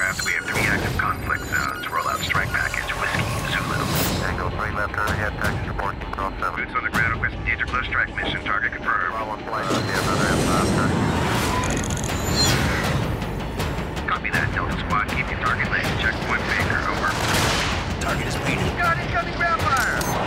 aircraft. We have 3 active conflict zones. Roll out strike package, Whiskey, Zulu. Tango 3 left turn ahead, taxi reporting control 7. Boots on the ground, request engage or close strike mission. Target confirmed. Bravo 1 flight, another F530. Copy that, Delta Squad. Keep your target lane. Checkpoint Baker, over. Target is reading. Got incoming ground fire!